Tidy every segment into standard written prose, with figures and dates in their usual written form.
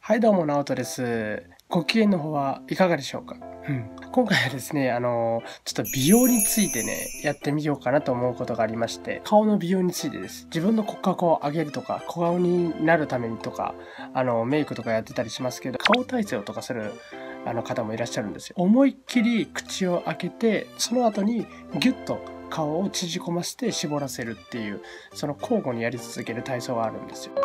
はい、どうも、ナオトです。ご機嫌の方はいかがでしょうか？今回はですね、ちょっと美容についてね、やってみようかなと思うことがありまして、顔の美容についてです。自分の骨格を上げるとか、小顔になるためにとか、メイクとかやってたりしますけど、顔体操とかする方もいらっしゃるんですよ。思いっきり口を開けて、その後にギュッと顔を縮こませて絞らせるっていう、その交互にやり続ける体操があるんですよ。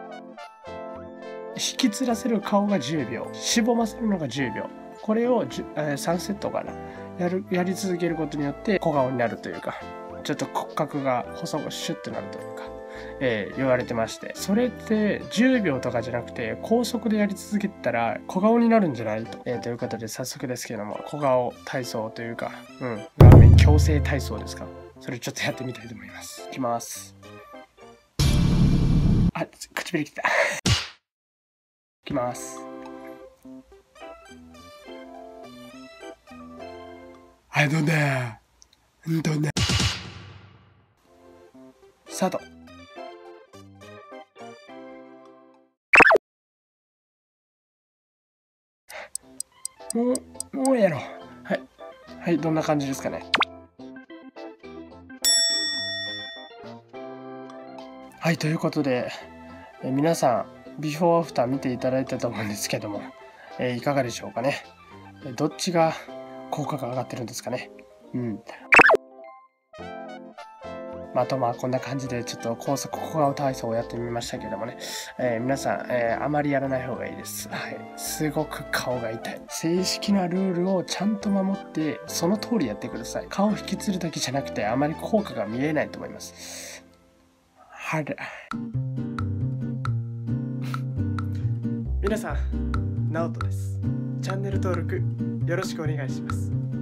引きつらせる顔が10秒、しぼませるのが10秒。これを3セットかな。やり続けることによって小顔になるというか、ちょっと骨格が細くシュッとなるというか、言われてまして。それって10秒とかじゃなくて、高速でやり続けたら小顔になるんじゃないと。ということで早速ですけども、小顔体操というか、顔面矯正体操ですか。それちょっとやってみたいと思います。いきます。あ、唇切った。いきます。スタート。もうやろう。はい。はい、どんな感じですかね。はい、ということで、皆さん、ビフォーアフター見ていただいたと思うんですけども、いかがでしょうかね。どっちが効果が上がってるんですかね。あとこんな感じでちょっと高速小顔体操をやってみましたけどもね、皆さん、あまりやらない方がいいです。はい、すごく顔が痛い。正式なルールをちゃんと守ってその通りやってください。顔を引きつるだけじゃなくてあまり効果が見えないと思います。皆さん、ナオトです。チャンネル登録よろしくお願いします。